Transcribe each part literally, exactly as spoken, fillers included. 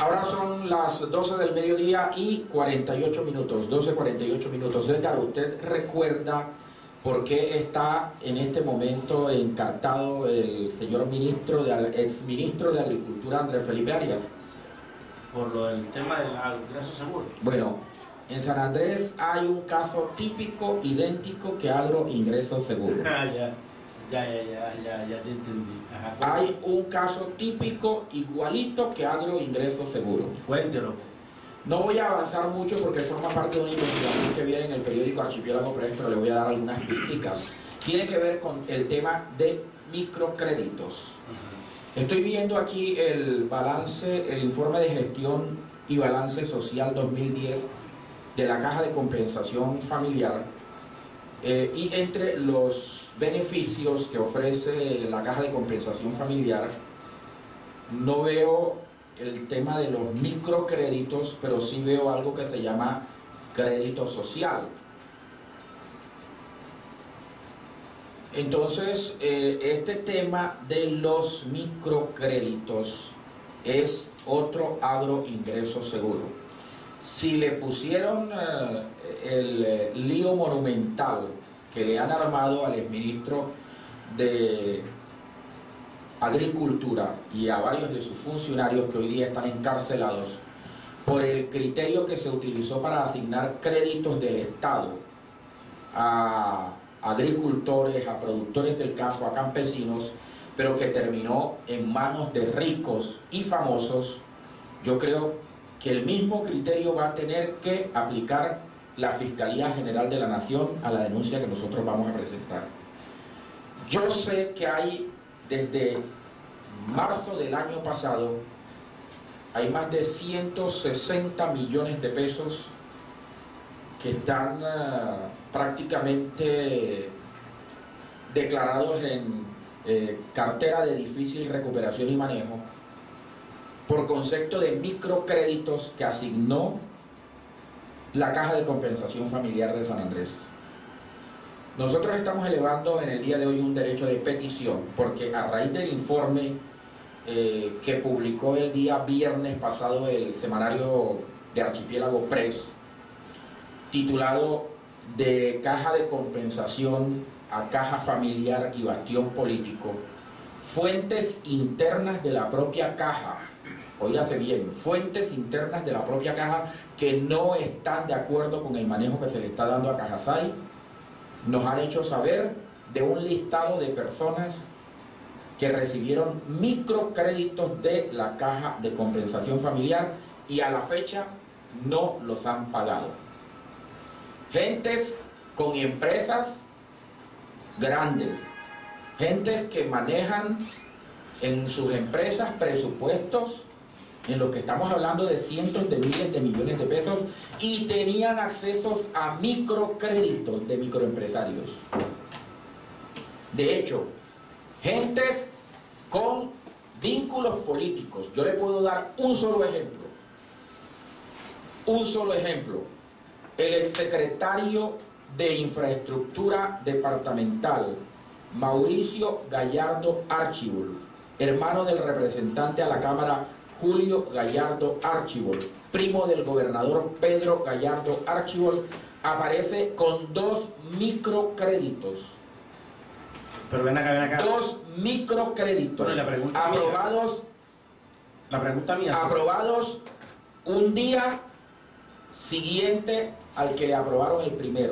Ahora son las doce del mediodía y cuarenta y ocho minutos, doce cuarenta y ocho minutos. Edgar, ¿usted recuerda por qué está en este momento encartado el señor ministro, de, ex ministro de Agricultura, Andrés Felipe Arias? Por lo del tema del ingreso seguro. Bueno, en San Andrés hay un caso típico, idéntico, que Agro Ingreso Seguro. Ah, ya, ya, ya, ya, ya, ya te entendí. Ajá, hay un caso típico, igualito que Agro Ingreso Seguro. Cuéntelo. No voy a avanzar mucho porque forma parte de una investigación que viene en el periódico Archipiélago Press, pero le voy a dar algunas pistas. Tiene que ver con el tema de microcréditos. Uh-huh. Estoy viendo aquí el balance, el informe de gestión y balance social dos mil diez de la Caja de Compensación Familiar, eh, y entre los beneficios que ofrece la Caja de Compensación Familiar no veo el tema de los microcréditos, pero sí veo algo que se llama crédito social. Entonces, eh, este tema de los microcréditos es otro Agro Ingreso Seguro. Si le pusieron eh, el eh, lío monumental que le han armado al exministro de Agricultura y a varios de sus funcionarios que hoy día están encarcelados por el criterio que se utilizó para asignar créditos del Estado a agricultores, a productores del campo, a campesinos, pero que terminó en manos de ricos y famosos, yo creo que el mismo criterio va a tener que aplicar la Fiscalía General de la Nación a la denuncia que nosotros vamos a presentar. Yo sé que hay, desde marzo del año pasado, hay más de ciento sesenta millones de pesos que están uh, prácticamente declarados en eh, cartera de difícil recuperación y manejo por concepto de microcréditos que asignó la Caja de Compensación Familiar de San Andrés. Nosotros estamos elevando en el día de hoy un derecho de petición porque a raíz del informe eh, que publicó el día viernes pasado el semanario de Archipiélago Press, titulado De Caja de Compensación a Caja Familiar y Bastión Político, fuentes internas de la propia Caja, óyase bien, fuentes internas de la propia Caja que no están de acuerdo con el manejo que se le está dando a Cajasay, nos han hecho saber de un listado de personas que recibieron microcréditos de la Caja de Compensación Familiar y a la fecha no los han pagado. Gentes con empresas grandes, gentes que manejan en sus empresas presupuestos en los que estamos hablando de cientos de miles de millones de pesos y tenían accesos a microcréditos de microempresarios. De hecho, gentes con vínculos políticos. Yo le puedo dar un solo ejemplo. Un solo ejemplo. El exsecretario de Infraestructura Departamental, Mauricio Gallardo Archibald, hermano del representante a la Cámara Julio Gallardo Archibald, primo del gobernador Pedro Gallardo Archibald, aparece con dos microcréditos. Pero ven acá, ven acá. Dos microcréditos bueno, la pregunta aprobados, mía, la pregunta mía aprobados un día siguiente al que le aprobaron el primero.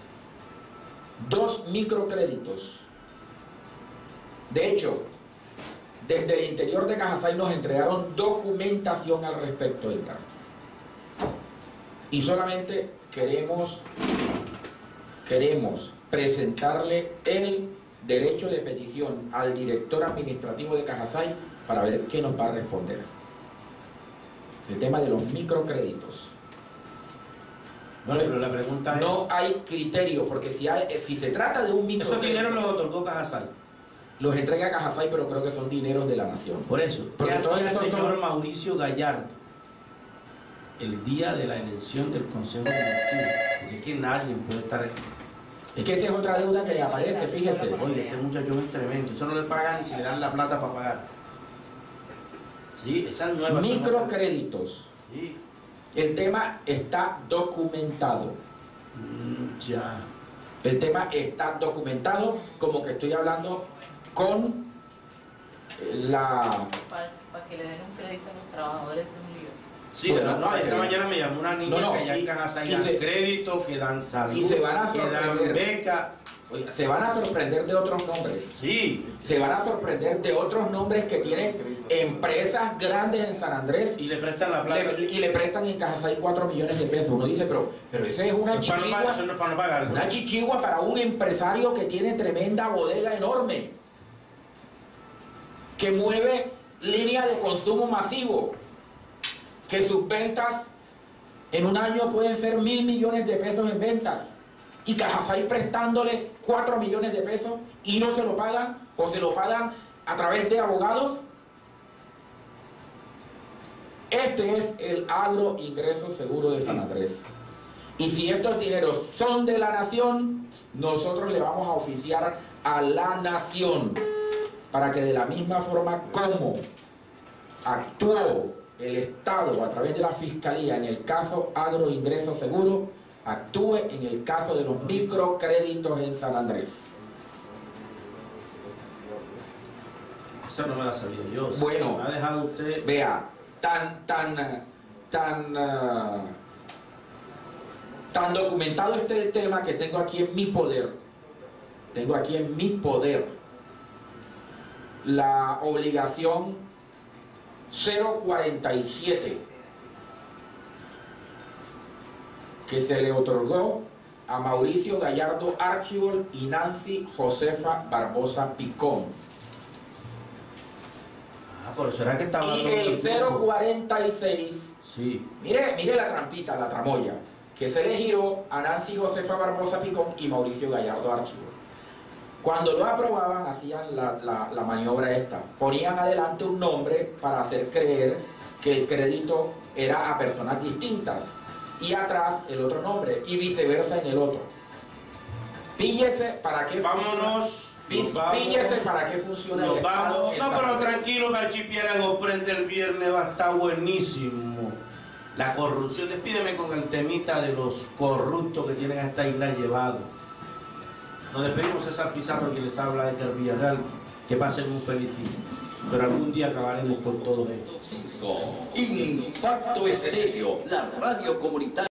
Dos microcréditos. De hecho, desde el interior de Cajasay nos entregaron documentación al respecto, Edgar. Y solamente queremos, queremos presentarle el derecho de petición al director administrativo de Cajasay para ver qué nos va a responder. El tema de los microcréditos. Bueno, pero la pregunta es... No hay criterio, porque si, hay, si se trata de un microcrédito... Esos dineros los otorgó Cajasay. Los entrega a Cajasay, pero creo que son dineros de la nación. Por eso, porque ¿qué hacía el señor son... Mauricio Gallardo el día de la elección del Consejo Directivo? Porque es que nadie puede estar... Es que esa es otra deuda que le aparece, fíjese. Oye, este muchacho es tremendo. Eso no le pagan ni si le dan la plata para pagar. Sí, esas nuevas. Microcréditos. Sí. El tema está documentado. Mm, ya. El tema está documentado, como que estoy hablando con la... Para, para que le den un crédito a los trabajadores es un lío. Sí, Bueno, no, esta eh, mañana me llamó una niña no, no, que allá y- en Cajasay y dan se- crédito, que dan salud, y se van a que dan sorprender. beca. Oye, se van a sorprender de otros nombres. Sí, Se van a sorprender de otros nombres que tienen empresas grandes en San Andrés y le prestan la plata. le- y le prestan en Cajasay cuatro millones de pesos. Uno dice, pero, pero esa es una Eso para no pagar- chichigua, eso no es para no pagar. una chichigua para un empresario que tiene tremenda bodega enorme, que mueve línea de consumo masivo, que sus ventas en un año pueden ser mil millones de pesos en ventas, y Cajasay prestándole cuatro millones de pesos y no se lo pagan, o se lo pagan a través de abogados. Este es el agro ingreso seguro de San Andrés. Y si estos dineros son de la nación, nosotros le vamos a oficiar a la nación para que de la misma forma como actuó el Estado a través de la Fiscalía en el caso agro ingreso seguro, actúe en el caso de los microcréditos en San Andrés. Esa no me la sabía yo. O sea, Bueno. me ha dejado usted. Vea, tan, tan, tan, uh, tan documentado está el tema que tengo aquí en mi poder. Tengo aquí en mi poder la obligación cero cuarenta y siete que se le otorgó a Mauricio Gallardo Archibald y Nancy Josefa Barbosa Picón. Ah, por eso era que estaba. Y el cero cuarenta y seis, Sí. mire, mire la trampita, la tramoya, que se le giró a Nancy Josefa Barbosa Picón y Mauricio Gallardo Archibald. Cuando lo aprobaban, hacían la, la, la maniobra esta. Ponían adelante un nombre para hacer creer que el crédito era a personas distintas. Y atrás el otro nombre. Y viceversa en el otro. Píllese para qué Vámonos. funciona. Nos vamos. Píllese para qué funciona el Nos Estado vamos. en No, San pero Andrés. tranquilo, que Archipiélago prende el viernes, va a estar buenísimo. La corrupción. Despídeme con el temita de los corruptos que tienen a esta isla llevado. Nos despedimos, César Pizarro, quien les habla de Villarreal. Que pasen un feliz día. Pero algún día acabaremos con todo esto. Impacto Estéreo, la radio comunitaria.